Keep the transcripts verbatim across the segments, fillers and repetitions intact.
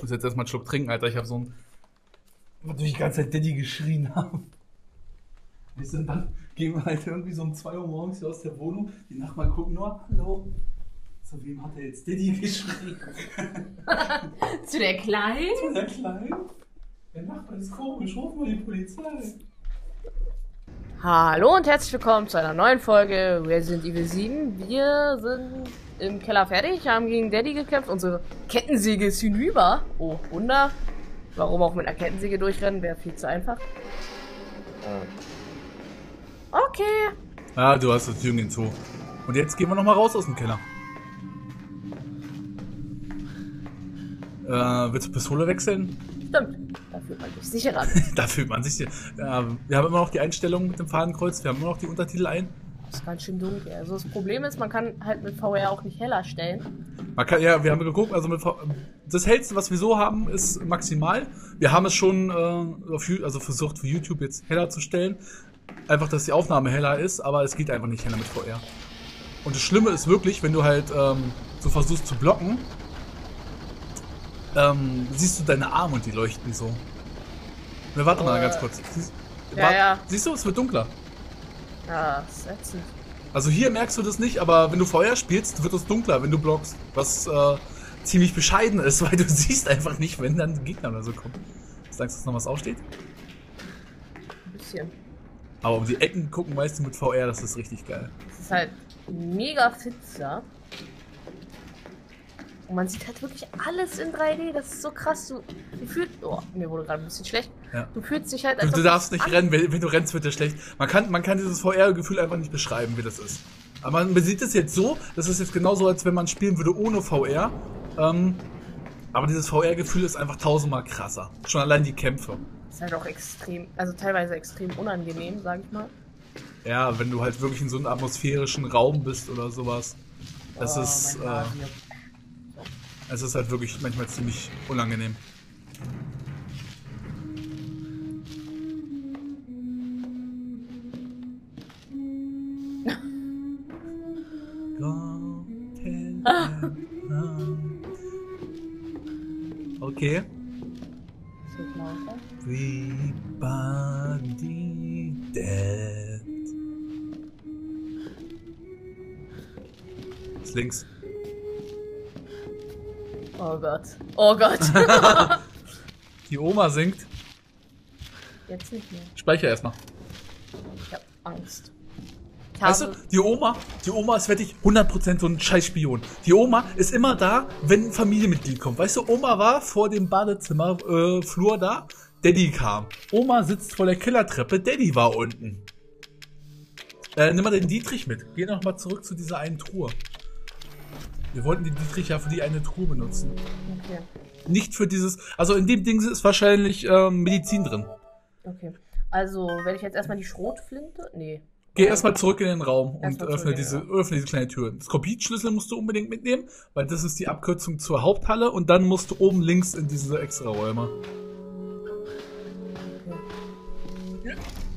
muss jetzt erstmal einen Schluck trinken, Alter. Ich habe so ein... Wo die ganze Zeit Daddy geschrien haben. Wir sind dann, gehen wir halt irgendwie so um zwei Uhr morgens hier aus der Wohnung. Die Nachbarn gucken nur, hallo. Zu wem hat er jetzt Daddy geschrien? Zu der Kleinen? Zu der Kleinen? Der Nachbar ist komisch, rufen wir die Polizei. Hallo und herzlich willkommen zu einer neuen Folge Resident Evil sieben. Wir sind im Keller fertig, haben gegen Daddy gekämpft. Unsere Kettensäge ist hinüber. Oh, Wunder. Warum auch mit einer Kettensäge durchrennen, wäre viel zu einfach. Okay. Ah, du hast das Jüngling zu. Und jetzt gehen wir nochmal raus aus dem Keller. Äh, willst du Pistole wechseln? Stimmt. Da fühlt man sich sicherer. Da fühlt man sich... Äh, wir haben immer noch die Einstellung mit dem Fadenkreuz, wir haben immer noch die Untertitel ein. Das ist ganz schön dunkel. Also das Problem ist, man kann halt mit V R auch nicht heller stellen. Man kann, ja, wir haben geguckt, also mit V R, das hellste, was wir so haben, ist maximal. Wir haben es schon äh, auf, also versucht für YouTube jetzt heller zu stellen. Einfach, dass die Aufnahme heller ist, aber es geht einfach nicht heller mit V R. Und das Schlimme ist wirklich, wenn du halt ähm, so versuchst zu blocken, ähm, siehst du deine Arme und die leuchten so. Wir warten mal äh, ganz kurz. Siehst, ja, wart, ja. siehst du, es wird dunkler. Ja, das ist ätzend. Also hier merkst du das nicht, aber wenn du V R spielst, wird es dunkler, wenn du blockst. Was äh, ziemlich bescheiden ist, weil du siehst einfach nicht, wenn dann Gegner oder so kommen. Sagst du, dass noch was aufsteht? Ein bisschen. Aber um die Ecken gucken weißt du mit V R, das ist richtig geil. Es ist halt mega finster. Und man sieht halt wirklich alles in drei D. Das ist so krass. Du, du fühlst... Oh, mir wurde gerade ein bisschen schlecht. Ja. Du fühlst dich halt... Als du, du darfst nicht rennen. Wenn, wenn du rennst, wird dir schlecht. Man kann, man kann dieses V R-Gefühl einfach nicht beschreiben, wie das ist. Aber man sieht es jetzt so. Das ist jetzt genauso, als wenn man spielen würde ohne V R. Ähm, aber dieses V R-Gefühl ist einfach tausendmal krasser. Schon allein die Kämpfe. Ist halt auch extrem... Also teilweise extrem unangenehm, sag ich mal. Ja, wenn du halt wirklich in so einem atmosphärischen Raum bist oder sowas. Das oh, ist... Äh, es ist halt wirklich manchmal ziemlich unangenehm. Okay. Everybody dead. Ist links. Oh Gott. Oh Gott. Die Oma singt. Jetzt nicht mehr. Speicher erstmal. Ich hab Angst. Ich weißt habe... du, die Oma, die Oma ist wirklich hundert Prozent so ein scheiß Spion. Die Oma ist immer da, wenn ein Familienmitglied kommt. Weißt du, Oma war vor dem Badezimmer, äh, Flur da, Daddy kam. Oma sitzt vor der Kellertreppe, Daddy war unten. Äh, nimm mal den Dietrich mit. Geh noch mal zurück zu dieser einen Truhe. Wir wollten den Dietrich ja für die eine Truhe benutzen. Okay. Nicht für dieses... Also in dem Ding ist wahrscheinlich ähm, Medizin drin. Okay. Also werde ich jetzt erstmal die Schrotflinte... Nee. Geh erstmal zurück in den Raum und Erstmal öffne diese, öffne diese kleine Tür. Das Kopienschlüssel musst du unbedingt mitnehmen, weil das ist die Abkürzung zur Haupthalle und dann musst du oben links in diese extra Räume. Okay. Ja.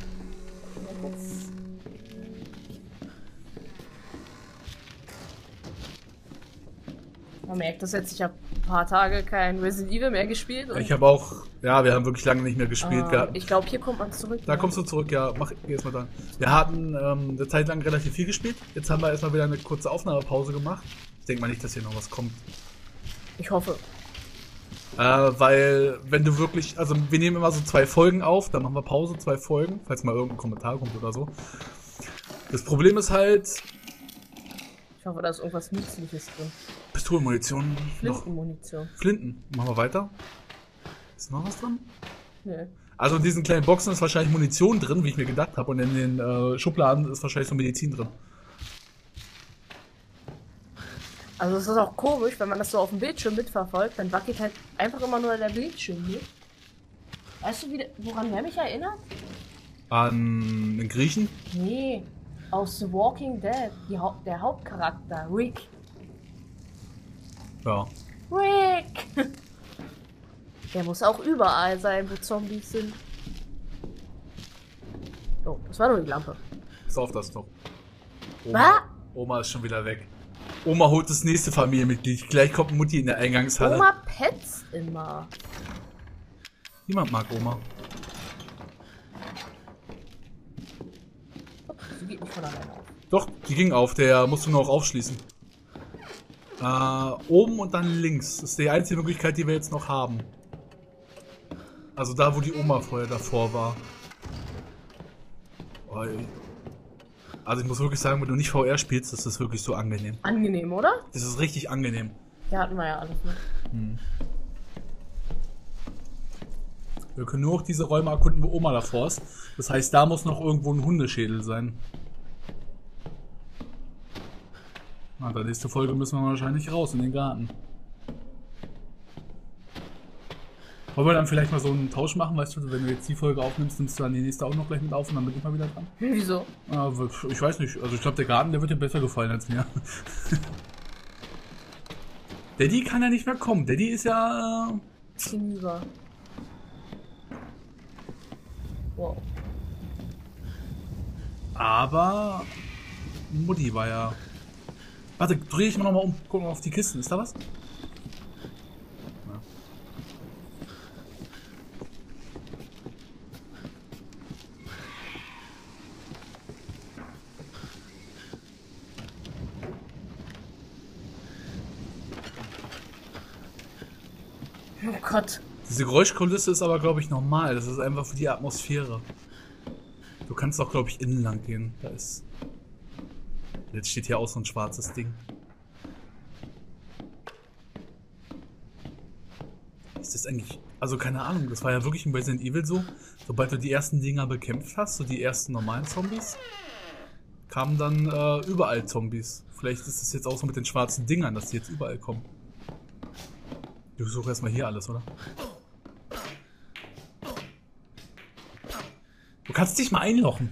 Man merkt das jetzt, ich habe ein paar Tage kein Resident Evil mehr gespielt. Ich habe auch, ja, wir haben wirklich lange nicht mehr gespielt äh, gehabt. Ich glaube, hier kommt man zurück. Da ja. kommst du zurück, ja, mach, geh erstmal da. Wir hatten ähm, eine Zeit lang relativ viel gespielt. Jetzt haben wir erstmal wieder eine kurze Aufnahmepause gemacht. Ich denke mal nicht, dass hier noch was kommt. Ich hoffe. Äh, weil, wenn du wirklich, also wir nehmen immer so zwei Folgen auf, dann machen wir Pause, zwei Folgen, falls mal irgendein Kommentar kommt oder so. Das Problem ist halt... Ich hoffe, da ist irgendwas Nützliches drin. Pistolenmunition. Flintenmunition. Flinten. Machen wir weiter. Ist noch was drin? Nee. Also in diesen kleinen Boxen ist wahrscheinlich Munition drin, wie ich mir gedacht habe. Und in den äh, Schubladen ist wahrscheinlich so Medizin drin. Also es ist auch komisch, wenn man das so auf dem Bildschirm mitverfolgt, dann wackelt halt einfach immer nur der Bildschirm mit. Weißt du, wie, woran der mich erinnert? An den Griechen? Nee, aus The Walking Dead. Die Hau der Hauptcharakter, Rick. Ja. Rick! Der muss auch überall sein, wo Zombies sind. Oh, das war nur die Lampe. Pass auf das doch. Was? Oma, Oma ist schon wieder weg. Oma holt das nächste Familienmitglied. Gleich kommt Mutti in der Eingangshalle. Oma petzt immer. Niemand mag Oma. Sie geht nicht von alleine auf. Doch, die ging auf. Der musst du nur noch aufschließen. Äh, oben und dann links. Das ist die einzige Möglichkeit, die wir jetzt noch haben. Also da, wo die Oma vorher davor war. Oh, also ich muss wirklich sagen, wenn du nicht V R spielst, das ist wirklich so angenehm. Angenehm, oder? Das ist richtig angenehm. Ja, hatten wir ja alles, ne? Hm. Wir können nur noch diese Räume erkunden, wo Oma davor ist. Das heißt, da muss noch irgendwo ein Hundeschädel sein. Na, der nächste Folge müssen wir wahrscheinlich raus in den Garten. Wollen wir dann vielleicht mal so einen Tausch machen, weißt du, wenn du jetzt die Folge aufnimmst, nimmst du dann die nächste auch noch gleich mit auf und dann bin ich mal wieder dran? Wieso? Äh, ich weiß nicht, also ich glaube der Garten, der wird dir besser gefallen als mir. Daddy kann ja nicht mehr kommen, Daddy ist ja... Hinüber. Wow. Aber... Mutti war ja... Warte, drehe ich mal nochmal um, guck mal auf die Kisten, ist da was? Oh Gott. Diese Geräuschkulisse ist aber, glaube ich, normal. Das ist einfach für die Atmosphäre. Du kannst auch, glaube ich, innen lang gehen. Da ist... Jetzt steht hier auch so ein schwarzes Ding. Ist das eigentlich... Also keine Ahnung, das war ja wirklich in Resident Evil so. Sobald du die ersten Dinger bekämpft hast, so die ersten normalen Zombies, kamen dann äh, überall Zombies. Vielleicht ist es jetzt auch so mit den schwarzen Dingern, dass die jetzt überall kommen. Ich suche erstmal hier alles, oder? Du kannst dich mal einlochen.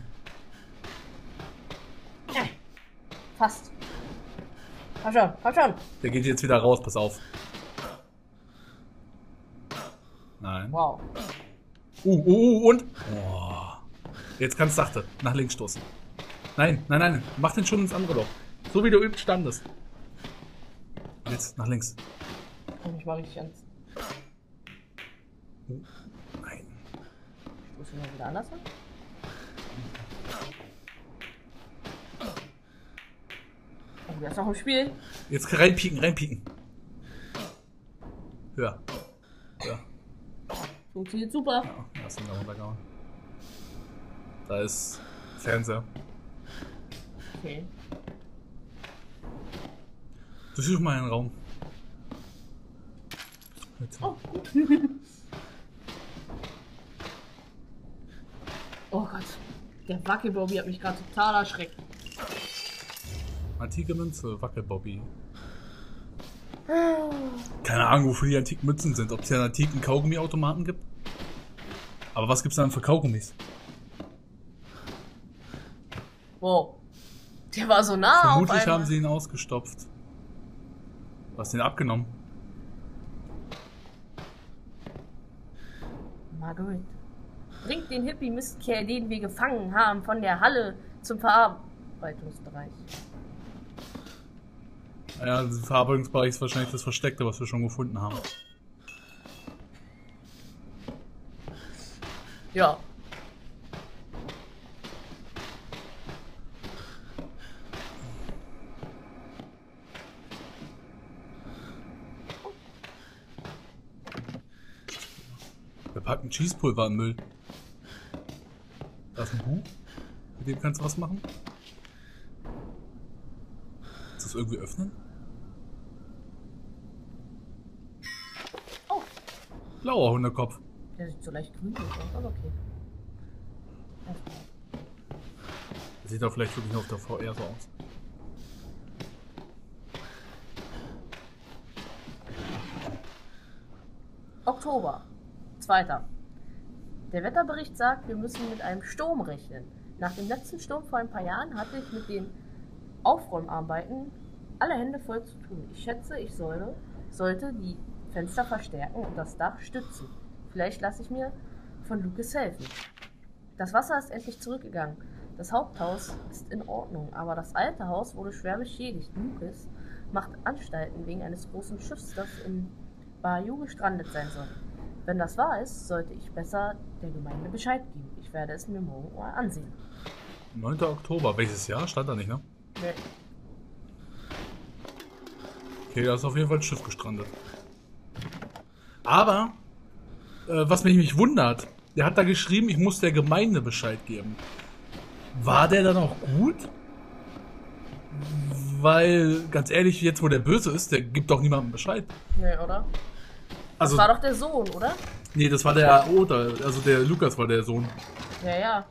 Ja. Fast. Komm schon, komm schon. Der geht jetzt wieder raus, pass auf. Nein. Wow. Uh, uh, uh, und? Oh. Jetzt kannst du sachte nach links stoßen. Nein, nein, nein. Mach den schon ins andere Loch. So wie du übt standest. Jetzt nach links. Ich mach richtig ernst. Uh, nein. Muss ich mal wieder anders hin? Oh, der ist noch im Spiel. Jetzt reinpieken, reinpieken. Höher. Höher. Funktioniert super. Ja, da ist wieder runtergehauen. Da ist Fernseher. Okay. Durchsuch mal einen Raum. Oh. Oh Gott. Der Wackelbobby hat mich gerade total erschreckt. Antike Münze, Wackelbobby. Keine Ahnung, wofür die antiken Münzen sind. Ob es ja einen antiken Kaugummiautomaten gibt. Aber was gibt's dann für Kaugummis? Wow. Der war so nah. Vermutlich auf einmal. haben sie ihn ausgestopft. Du hast ihn abgenommen. Marguerite. Bringt den Hippie-Mistkerl, den wir gefangen haben, von der Halle zum Verarbeitungsbereich. Ja, der Verarbeitungsbereich ist wahrscheinlich das Versteckte, was wir schon gefunden haben. Ja. Wir packen Cheesepulver in Müll. Da ist ein Buch. Mit dem kannst du was machen. Kannst du das irgendwie öffnen? Oh. Blauer Hundekopf. Der sieht so leicht grün aus, aber okay. Das sieht doch vielleicht wirklich nur auf der V R so aus. Oktober. Zweiter. Der Wetterbericht sagt, wir müssen mit einem Sturm rechnen. Nach dem letzten Sturm vor ein paar Jahren hatte ich mit den Aufräumarbeiten alle Hände voll zu tun. Ich schätze, ich solle, sollte die Fenster verstärken und das Dach stützen. Vielleicht lasse ich mir von Lucas helfen. Das Wasser ist endlich zurückgegangen. Das Haupthaus ist in Ordnung, aber das alte Haus wurde schwer beschädigt. Lucas macht Anstalten wegen eines großen Schiffs, das in Bayou gestrandet sein soll. Wenn das wahr ist, sollte ich besser der Gemeinde Bescheid geben. Ich werde es mir morgen mal ansehen. neunter Oktober. Welches Jahr? Stand da nicht, ne? Nee. Okay, da ist auf jeden Fall ein Schiff gestrandet. Aber, äh, was mich, mich wundert, der hat da geschrieben, ich muss der Gemeinde Bescheid geben. War der dann auch gut? Weil, ganz ehrlich, jetzt wo der böse ist, der gibt doch niemandem Bescheid. Nee, oder? Also, Das war doch der Sohn, oder? nee, das war der Oda, also der Lukas war der Sohn. Ja, ja.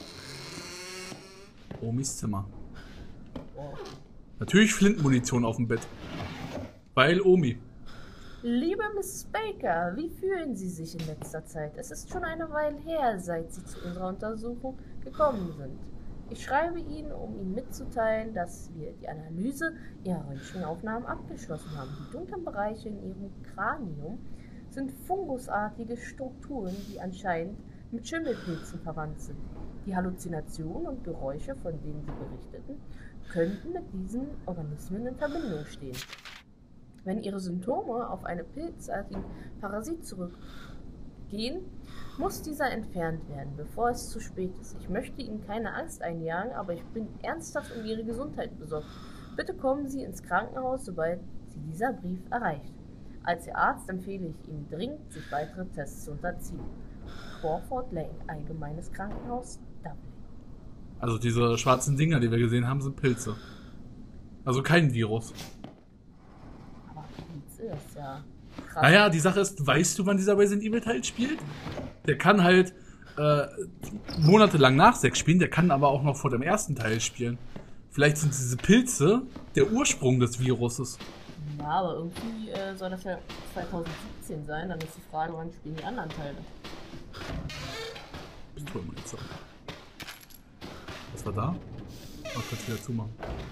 Omis Zimmer. Oh. Natürlich Flintenmunition auf dem Bett. Weil Omi. Liebe Misses Baker, wie fühlen Sie sich in letzter Zeit? Es ist schon eine Weile her, seit Sie zu unserer Untersuchung gekommen sind. Ich schreibe Ihnen, um Ihnen mitzuteilen, dass wir die Analyse Ihrer Röntgenaufnahmen abgeschlossen haben. Die dunklen Bereiche in Ihrem Kranium sind fungusartige Strukturen, die anscheinend mit Schimmelpilzen verwandt sind. Die Halluzinationen und Geräusche, von denen Sie berichteten, könnten mit diesen Organismen in Verbindung stehen. Wenn Ihre Symptome auf einen pilzartigen Parasit zurückgehen, muss dieser entfernt werden, bevor es zu spät ist. Ich möchte Ihnen keine Angst einjagen, aber ich bin ernsthaft um Ihre Gesundheit besorgt. Bitte kommen Sie ins Krankenhaus, sobald Sie dieser Brief erreicht. Als Ihr Arzt empfehle ich Ihnen dringend, sich weitere Tests zu unterziehen. Crawford Lane, Allgemeines Krankenhaus, Dublin. Also diese schwarzen Dinger, die wir gesehen haben, sind Pilze. Also kein Virus. Aber Pilze ist ja krass. Naja, die Sache ist, weißt du, wann dieser Resident Evil Teil spielt? Der kann halt äh, monatelang nach sechs spielen, der kann aber auch noch vor dem ersten Teil spielen. Vielleicht sind diese Pilze der Ursprung des Viruses. Ja, aber irgendwie äh, soll das ja zwanzig siebzehn sein, dann ist die Frage, wann spielen die anderen Teile. Pistolmunition. Was war da? Ach, kannst wieder zumachen.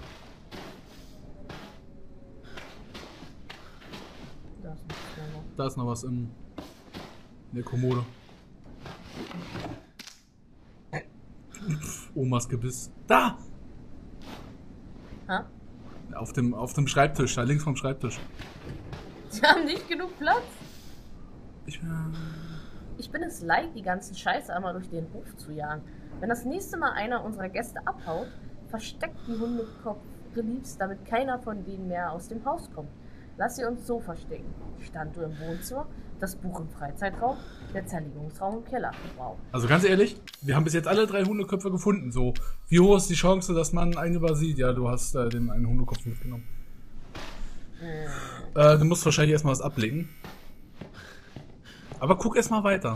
Da ist nichts mehr noch. Da ist noch was im, in der Kommode. Omas Gebiss. Da! Ha? Auf dem, auf dem Schreibtisch, da links vom Schreibtisch. Sie haben nicht genug Platz? Ich, äh, Ich bin es leid, die ganzen Scheiße einmal durch den Hof zu jagen. Wenn das nächste Mal einer unserer Gäste abhaut, versteckt die Hundekopf-Reliefs, damit keiner von denen mehr aus dem Haus kommt. Lass sie uns so verstecken. Standuhr im Wohnzimmer, das Buch im Freizeitraum, der Zerlegungsraum im Keller. Wow. Also ganz ehrlich, wir haben bis jetzt alle drei Hundeköpfe gefunden. So, wie hoch ist die Chance, dass man einen übersieht? Ja, du hast äh, den einen Hundekopf mitgenommen. Hm. Äh, du musst wahrscheinlich erstmal was ablegen. Aber guck erstmal weiter.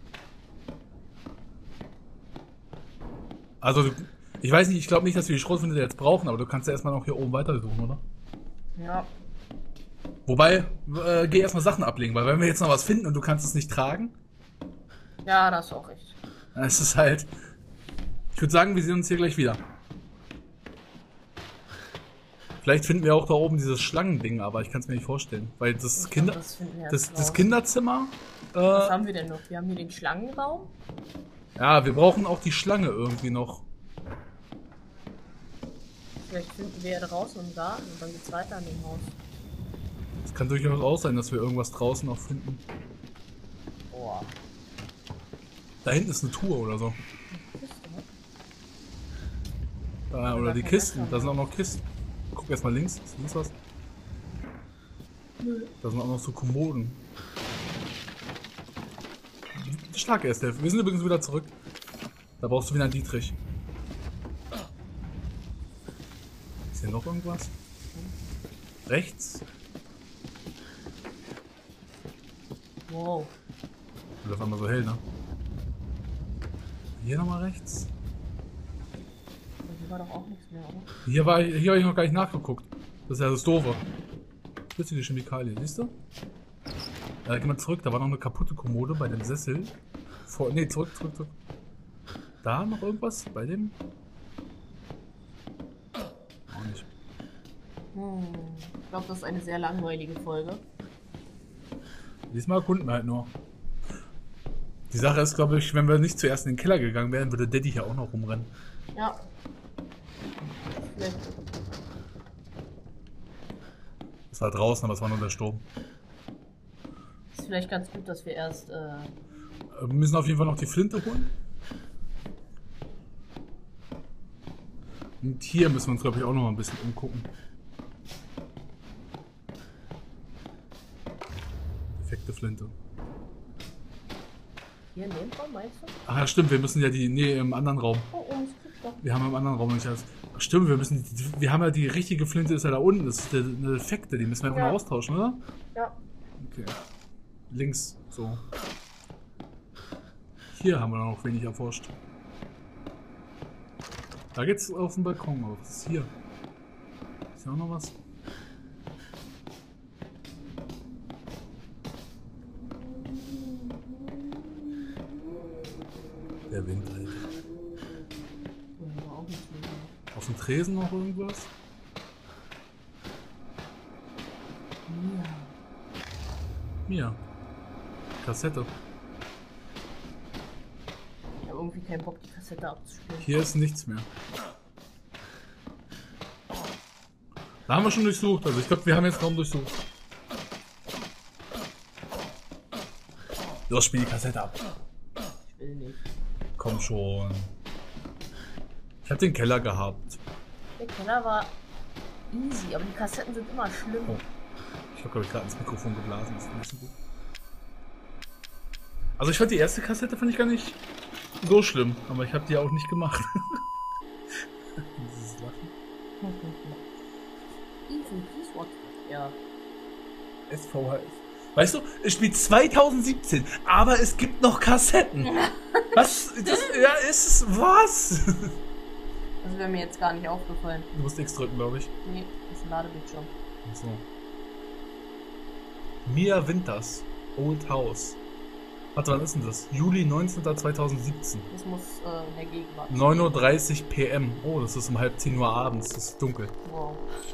Also, ich weiß nicht, ich glaube nicht, dass wir die Schrotflinte jetzt brauchen, aber du kannst ja erstmal noch hier oben weitersuchen, oder? Ja. Wobei, äh, geh erstmal Sachen ablegen, weil wenn wir jetzt noch was finden und du kannst es nicht tragen, Ja, das ist auch recht. dann ist es halt. Ich würde sagen, wir sehen uns hier gleich wieder. Vielleicht finden wir auch da oben dieses Schlangending, aber ich kann es mir nicht vorstellen. Weil das, Ich Kinder, glaub, das finden wir das, jetzt das raus. Kinderzimmer. Äh, Was haben wir denn noch? Wir haben hier den Schlangenraum. ja, wir brauchen auch die Schlange irgendwie noch. Vielleicht finden wir ja draußen im Garten und dann geht's weiter an dem Haus. Es kann durchaus auch sein, dass wir irgendwas draußen noch finden. Boah. Da hinten ist eine Tour oder so. Kiste, ne? Da, oder die Kisten. Da sind auch noch Kisten. Guck erstmal links. Ist links was? Nö. Da sind auch noch so Kommoden. Schlag erst, Dave. Wir sind übrigens wieder zurück. Da brauchst du wieder einen Dietrich. Ist hier noch irgendwas? Rechts? Wow. Wird auf einmal so hell, ne? Hier nochmal rechts. Hier war doch auch nichts mehr, oder? Hier war ich, hier habe ich noch gar nicht nachgeguckt. Das ist ja das Doofe. Flüssige Chemikalien, siehst du? Ja, geh mal zurück, da war noch eine kaputte Kommode bei dem Sessel. Vor, nee, zurück, zurück, zurück. Da noch irgendwas bei dem? Auch nicht. Hm. Ich glaube, das ist eine sehr langweilige Folge. Diesmal erkunden wir halt nur. Die Sache ist, glaube ich, wenn wir nicht zuerst in den Keller gegangen wären, würde Daddy hier auch noch rumrennen. Ja. Vielleicht. Es war draußen, aber es war nur der Sturm. Ist vielleicht ganz gut, dass wir erst. Äh Wir müssen auf jeden Fall noch die Flinte holen. Und hier müssen wir uns, glaube ich, auch noch mal ein bisschen umgucken. Defekte Flinte. Hier in dem Raum, meinst du? Ach ja, stimmt, wir müssen ja die. Nee, im anderen Raum. Oh, oh, es guckt doch. Wir haben im anderen Raum nicht alles. Ach, stimmt, wir müssen. Wir haben ja die richtige Flinte, ist ja da unten. Das ist der, eine Defekte, die müssen wir einfach Ja. mal austauschen, oder? Ja. Okay. Links, so. Hier haben wir noch wenig erforscht. Da geht's auf den Balkon auf. Was ist hier? Ist hier auch noch was? Der Wind, Alter. Ja, auch nicht mehr. Auf dem Tresen noch irgendwas? Ja. Hier. Kassette. Ich habe irgendwie keinen Bock, die Kassette abzuspielen. Hier ist nichts mehr. Da haben wir schon durchsucht. Also ich glaube, wir haben jetzt kaum durchsucht. Los, spiel die Kassette ab. Ich will nicht. Komm schon. Ich hab den Keller gehabt. Der Keller war easy, aber die Kassetten sind immer schlimm. Oh. Ich habe, glaube ich, gerade ins Mikrofon geblasen. Das ist nicht so gut. Also ich fand die erste Kassette fand ich gar nicht so schlimm, aber ich habe die auch nicht gemacht. Dieses Lachen. Easy, please watch. Ja. S V H S. Weißt du, es spielt zweitausendsiebzehn, aber es gibt noch Kassetten. Was? Das, ja, ist es. Was? Das wäre mir jetzt gar nicht aufgefallen. Du musst X drücken, glaube ich. Nee, das ist ein Ladebildschirm. So. Mia Winters. Old House. Warte, wann ist denn das? Juli neunzehnten zweitausendsiebzehn. Das muss äh, in der Gegenwart. neun Uhr dreißig P M. Oh, das ist um halb zehn Uhr abends. Das ist dunkel. Wow.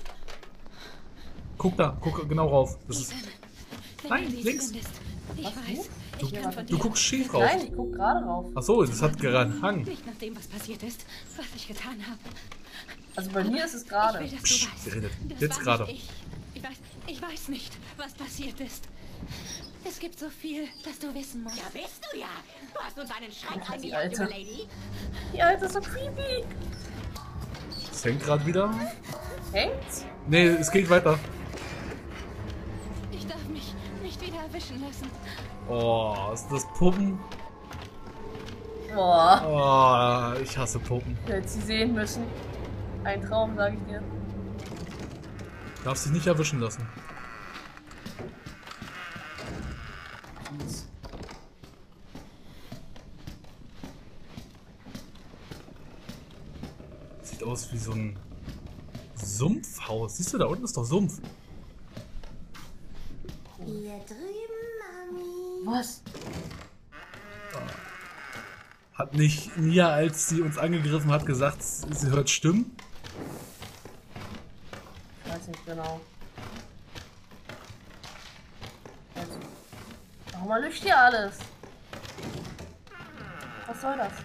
Guck da, guck genau rauf. Das ist. Wenn Nein, du dies links. findest. Ich Was, weiß, Du, ich kann von du dir guckst schief rauf. Nein, ich guck gerade rauf. Achso, das hat gerade Hang. nicht nach dem, was passiert ist, was ich getan habe. Also bei mir ist es Ich gerade. will, dass du Psst, weißt. sie redet. Das Jetzt war gerade. nicht Ich. Ich, weiß, ich weiß nicht, was passiert ist. Es gibt so viel, das du wissen musst. Ja, bist du ja. Du hast uns einen Schreck Die eingejagt, Alte. junge Lady. Die Alte ist so creepy. Es hängt gerade wieder. Hängt's? Nee, es geht weiter. Ich darf mich nicht wieder erwischen lassen. Oh, ist das Puppen? Boah. Oh, ich hasse Puppen. Ich hätte sie sehen müssen. Ein Traum, sag ich dir. Darfst dich nicht erwischen lassen. Sieht aus wie so ein Sumpfhaus. Siehst du, da unten ist doch Sumpf. Hier drüben, Mami. Was? Hat nicht Mia, als sie uns angegriffen hat, gesagt, sie hört Stimmen? Ich weiß nicht genau. Also, warum erlischt hier alles? Was soll das?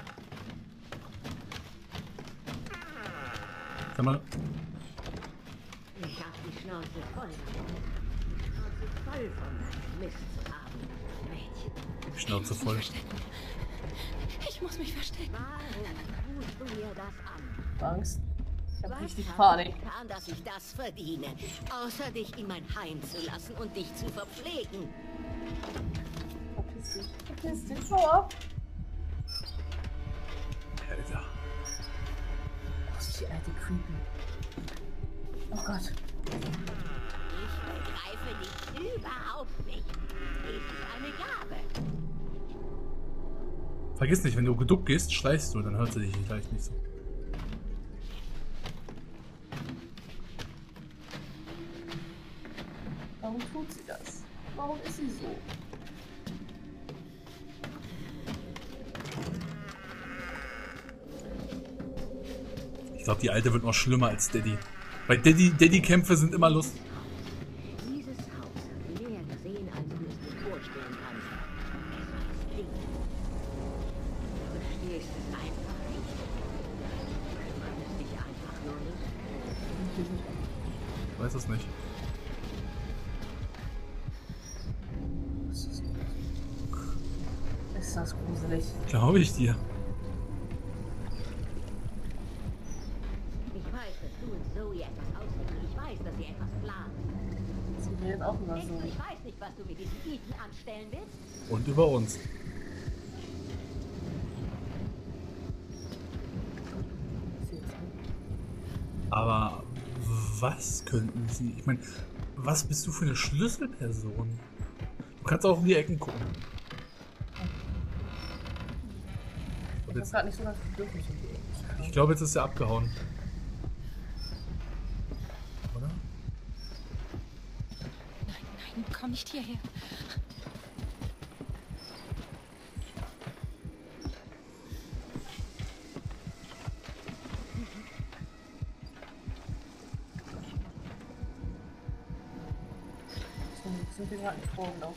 Sag mal, Ich hab die Schnauze voll. Die Schnauze voll von Mist zu haben, Mädchen. die Schnauze Ich muss voll. mich verstecken. Ich muss mich verstecken. Warum tust du mir das an? Angst. Ich hab Was richtig hab Panik. ich getan, dass ich das verdiene? Außer dich in mein Heim zu lassen und dich zu verpflegen. Verpiss dich. Verpiss dich. Schau ab. Alter. Was ist die alte creepy? Oh Gott. Ich begreife dich überhaupt nicht. Es ist eine Gabe. Vergiss nicht, wenn du geduckt gehst, schleichst du, dann hört sie dich vielleicht nicht so. Warum tut sie das? Warum ist sie so? Ich glaube, die Alte wird noch schlimmer als Daddy. Weil Daddy, Daddy-Kämpfe sind immer lustig. Dieses Haus hat mehr gesehen, als du es dir vorstellen kannst. Es ist Ding. Du verstehst es einfach nicht. Du kümmerst dich einfach nur nicht. Ich weiß es nicht. Ist das gruselig. Glaube ich dir. Ich weiß, dass du und Zoe etwas ausdenken. Ich weiß, dass ihr etwas plant. Sie redet auch immer Denkst du, so. ich weiß nicht, was du mit diesem Ethan anstellen willst? Und über uns. Aber was könnten sie... Ich meine, was bist du für eine Schlüsselperson? Du kannst auch um die Ecken gucken. Ich hab grad nicht so das Bedürfnis. Ich glaube, jetzt ist er abgehauen. Oder? Nein, nein, komm nicht hierher. Sind wir gerade nicht vorgelaufen?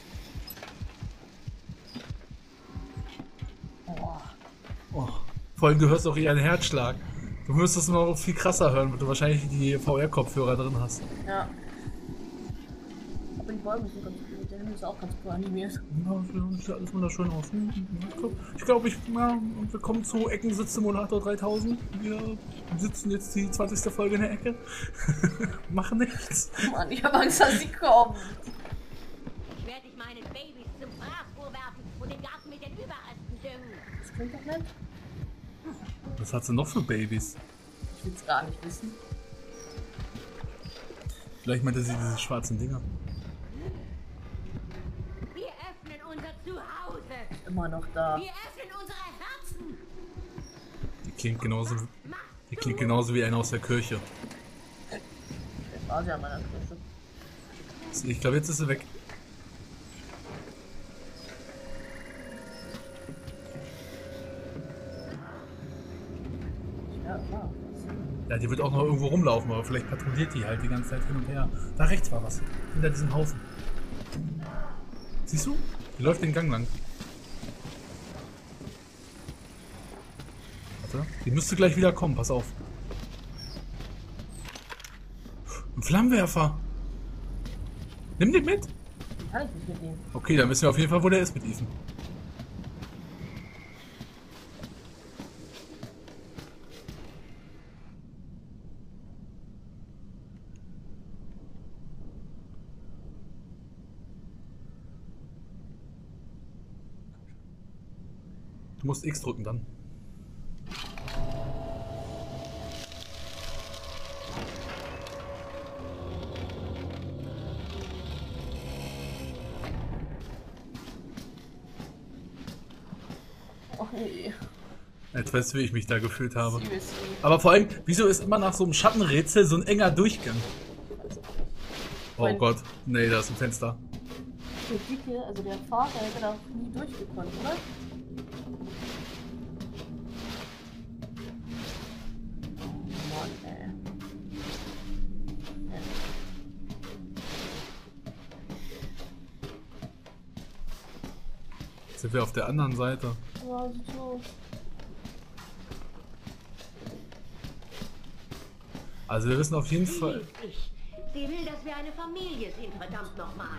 Oh. Oh. Vor allem, du hörst auch ihren Herzschlag. Du müsstest noch viel krasser hören, weil du wahrscheinlich die V R-Kopfhörer drin hast. Ja. Aber die Bäume sind ganz gut. Der Himmel ist auch ganz cool animiert. Ja, sieht ja alles wunderschön aus. Ich glaube, ich, ja, wir kommen zu Eckensitz-Simulator dreitausend. Wir sitzen jetzt die zwanzigste Folge in der Ecke. Machen nichts. Mann, ich hab Angst, dass sie kommen. Ich werde dich meinen Babys zum Fraßrohr werfen und den Garten mit den Überresten düngen. Das klingt doch nett. Was hat sie noch für Babys? Ich will's gar nicht wissen. Vielleicht meinte sie diese schwarzen Dinger. Wir öffnen unser Zuhause. Immer noch da. Wir öffnen unsere Herzen. Die klingt genauso, die klingt genauso wie einer aus der Kirche. Das war sie an meiner Kirche. Ich glaube, jetzt ist sie weg. Ja, wow. Ja, die wird auch noch irgendwo rumlaufen, aber vielleicht patrouilliert die halt die ganze Zeit hin und her. Da rechts war was. Hinter diesem Haufen. Siehst du? Die läuft den Gang lang. Warte. Die müsste gleich wieder kommen, pass auf. Ein Flammenwerfer. Nimm den mit. Kann ich nicht mitnehmen. Okay, dann wissen wir auf jeden Fall, wo der ist mit Ethan. Du musst X drücken dann. Oh nee. Jetzt weißt du, wie ich mich da gefühlt habe. Seriously. Aber vor allem, wieso ist immer nach so einem Schattenrätsel so ein enger Durchgang? Oh Mein- Gott, nee, da ist ein Fenster. Der Dicke, also der Vater, hätte da auch nie durchgekommen, oder? Oh Mann, ey. Ja. Jetzt sind wir auf der anderen Seite. Ja, sieht so aus. Also wir wissen auf jeden Sie Fall... liebt dich. Sie will, dass wir eine Familie sind, verdammt nochmal.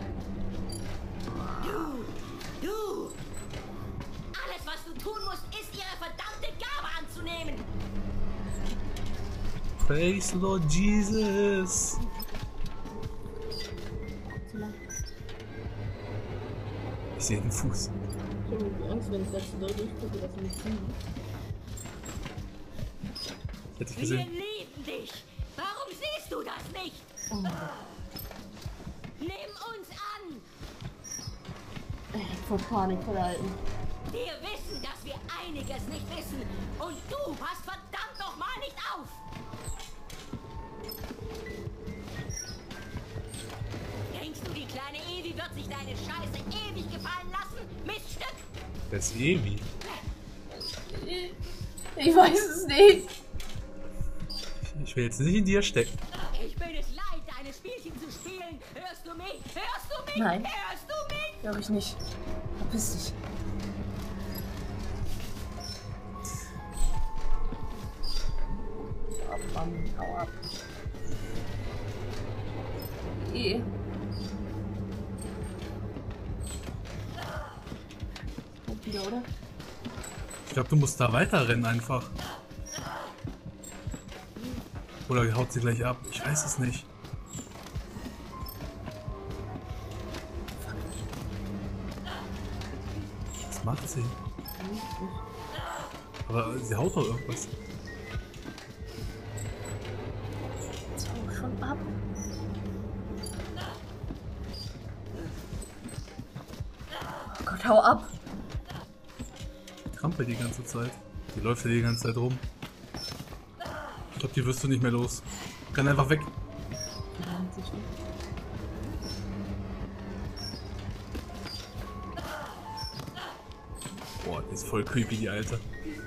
Du, du. Alles, was du tun musst, ist, ihre verdammte Gabe anzunehmen. Praise Lord Jesus. Ich sehe den Fuß. Ich habe irgendwie Angst, wenn ich das so doll durchgucke, dass ich mich ziehe. Hätte ich Wir gesehen. lieben dich. Warum siehst du das nicht? Oh. Nimm uns an. Ich hab voll Panik vor der Alten. Wir wissen, dass wir einiges nicht wissen. Und du passt verdammt nochmal nicht auf. Denkst du, die kleine Evi wird sich deine Scheiße ewig gefallen lassen? Miststück! Das ist Evi. Ich weiß es nicht. Ich will jetzt nicht in dir stecken. Ich bin es leid, deine Spielchen zu spielen. Hörst du mich? Hörst du mich? Nein. Hörst du mich? Glaube ich nicht. Verpiss dich. Ab, Mann. Hau ab. Eh. wieder, oder? Ich glaube, du musst da weiter rennen einfach. Oder haut sie gleich ab? Ich weiß es nicht. Was macht sie? Aber sie haut doch irgendwas. Jetzt hau schon ab. Oh Gott, hau ab. Die trampelt die ganze Zeit. Die läuft ja die ganze Zeit rum. Ich glaube, die wirst du nicht mehr los. Renn einfach weg. Boah, die ist voll creepy, die Alte.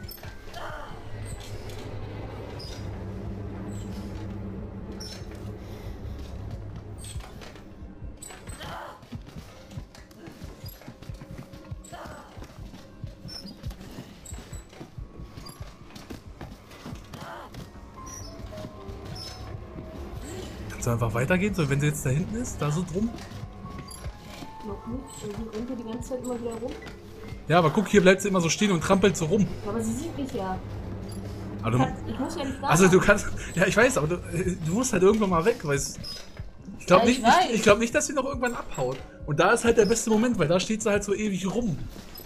Kannst du einfach weitergehen, so wenn sie jetzt da hinten ist, da so drum? Noch nicht, die rennt ja die ganze Zeit immer wieder rum. Ja, aber guck, hier bleibt sie immer so stehen und trampelt so rum. Aber sie sieht mich ja. Aber du, Kann, ich muss ja nicht da also sein. du kannst, ja ich weiß, aber du, du musst halt irgendwann mal weg, weißt du. Ich glaube Ja, ich nicht, ich, weiß. ich glaub nicht, dass sie noch irgendwann abhaut. Und da ist halt der beste Moment, weil da steht sie halt so ewig rum.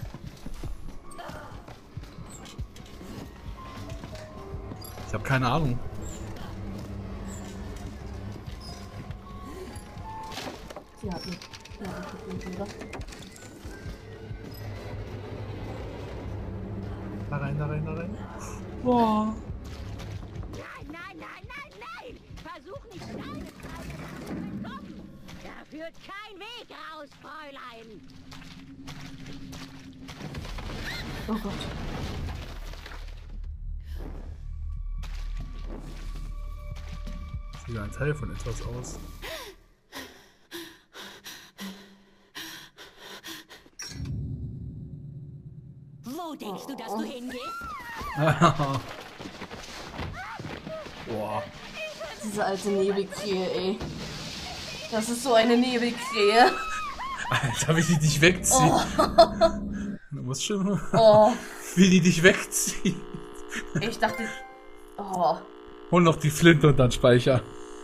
Ich habe keine Ahnung. Sie hat mich. Ja, ich hab mich, oder? Da rein, da rein, da rein. Boah. Nein, nein, nein, nein, nein! Versuch nicht deine Kreise zu entkommen! Da führt kein Weg raus, Fräulein! Oh Gott. Sieht ja ein Teil von etwas aus. Wo denkst du, dass du hingehst? Boah. Diese alte Nebelkrähe, ey. Das ist so eine Nebelkrähe. Alter, wie die dich wegzieht. Du musst schon. Oh, Wie die dich wegzieht. ich dachte... Oh. Und noch die Flinte und dann Speicher.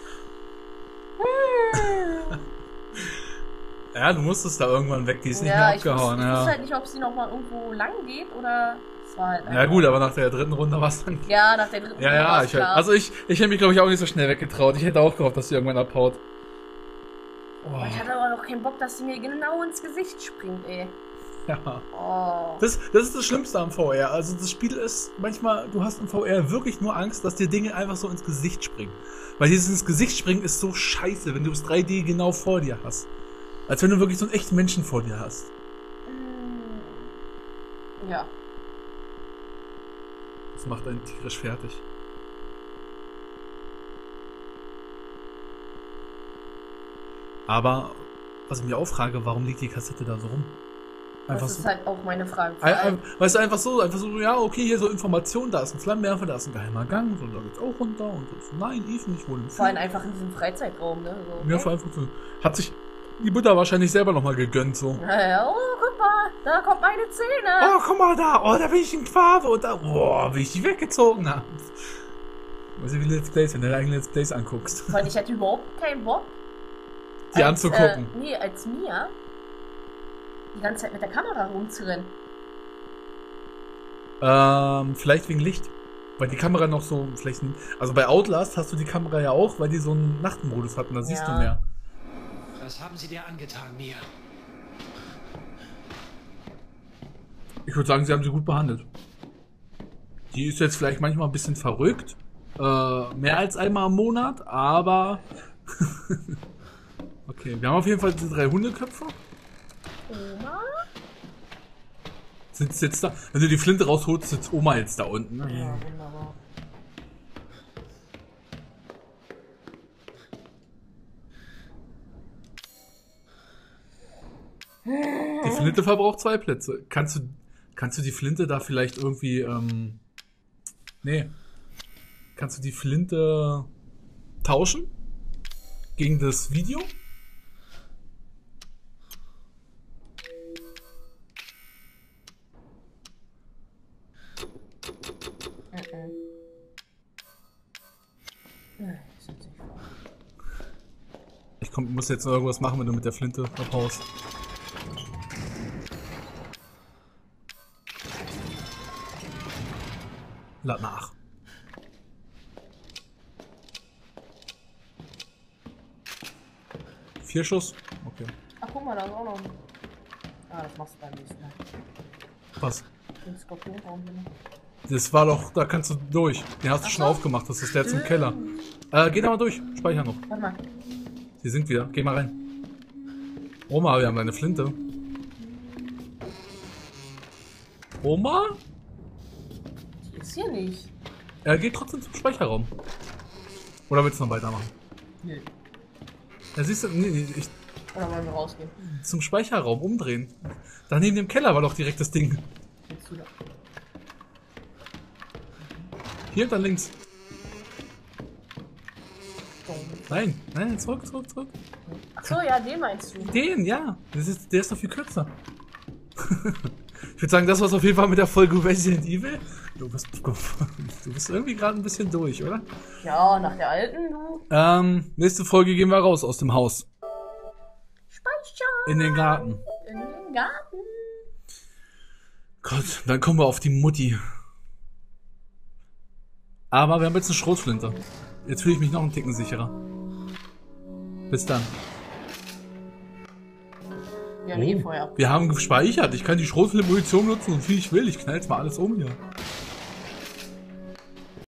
Ja, du musstest da irgendwann weg, die ist nicht Ja, mehr ich wusste, abgehauen. ich Ja. wusste halt nicht, ob sie noch mal irgendwo lang geht oder... Es war halt Ja gut, aber nach der dritten Runde war es dann... Ja, nach der dritten Ja, Runde ja, war's ich, klar. also ich, ich hätte mich glaube ich auch nicht so schnell weggetraut. Ich hätte auch gehofft, dass sie irgendwann abhaut. Oh, Ich hatte aber noch keinen Bock, dass sie mir genau ins Gesicht springt, ey. ja. Oh. Das, das ist das Schlimmste am V R. Also das Spiel ist manchmal, du hast im V R wirklich nur Angst, dass dir Dinge einfach so ins Gesicht springen. Weil dieses ins Gesicht springen ist so scheiße, wenn du das drei D genau vor dir hast. Als wenn du wirklich so einen echten Menschen vor dir hast. Ja. Das macht einen tierisch fertig. Aber, was ich mir auch frage, warum liegt die Kassette da so rum? Einfach Das ist so. halt auch meine Frage. Ein, ein, weißt du, einfach so, einfach so, ja, okay, hier so Information, da ist ein Flammenwerfer, da ist ein geheimer Gang, so, da geht's auch runter und so, nein, Ethan, ich wohne im Vor allem einfach in diesem Freizeitraum, ne? So, Ja, vor allem so. Hat sich die Mutter wahrscheinlich selber nochmal gegönnt, so. Ja, ja, oh, guck mal, da kommt meine Zähne. Oh, guck mal da, oh, da bin ich in Farbe und da, boah, wie ich die weggezogen habe. Weißt du, wie Let's Plays, wenn du deine eigenen Let's Plays anguckst. Weil ich hatte überhaupt keinen Bock, Die als, anzugucken. Äh, nee, als Mia die ganze Zeit mit der Kamera rumzurennen. Ähm, vielleicht wegen Licht. Weil die Kamera noch so, vielleicht, also bei Outlast hast du die Kamera ja auch, weil die so einen Nachtmodus hatten, da siehst Ja. du mehr. Was haben sie dir angetan, Mia? Ich würde sagen, sie haben sie gut behandelt. Die ist jetzt vielleicht manchmal ein bisschen verrückt. Äh, mehr als einmal im Monat, aber... Okay, wir haben auf jeden Fall diese drei Hundeköpfe. Oma? Sitzt jetzt da. Wenn du die Flinte rausholst, sitzt Oma jetzt da unten. Ne? Ja, wunderbar. Die Flinte verbraucht zwei Plätze. Kannst du, kannst du die Flinte da vielleicht irgendwie, ähm, nee. Kannst du die Flinte tauschen? Gegen das Video? komm, muss jetzt noch irgendwas machen, wenn du mit der Flinte abhaust. Lad nach. Vier Schuss? Okay. Ach, guck mal, da ist auch noch ein... Ah, das machst du beim nächsten Mal. Was? Den Skorpionraum hier. Das war doch, da kannst du durch. Den hast du schon aufgemacht, das ist der zum Keller. Äh, geh da mal durch, speicher noch. Warte mal. Sie sind wieder, geh mal rein. Oma, wir haben eine Flinte. Oma? Die ist hier nicht. Er geht trotzdem zum Speicherraum. Oder willst du noch weitermachen? Nö. Ja, siehst du, nee, nee, ich, Oder wollen wir rausgehen? zum Speicherraum umdrehen. Da neben dem Keller war doch direkt das Ding. Willst du da? Hier und dann links. Nein, nein, zurück, zurück, zurück. Achso, ja, den meinst du. Den, ja. Das ist, der ist doch viel kürzer. Ich würde sagen, das war's auf jeden Fall mit der Folge Resident Evil. Du bist, du bist irgendwie gerade ein bisschen durch, oder? Ja, nach der alten, du. Ähm, nächste Folge gehen wir raus aus dem Haus. Speicher. In den Garten. In den Garten. Gott, dann kommen wir auf die Mutti. Aber wir haben jetzt eine Schrotflinte. Jetzt fühle ich mich noch einen Ticken sicherer. Bis dann. Ja, nee, vorher. Wir haben gespeichert. Ich kann die Schrotflinte-Munition nutzen, und wie ich will. Ich knall jetzt mal alles um hier.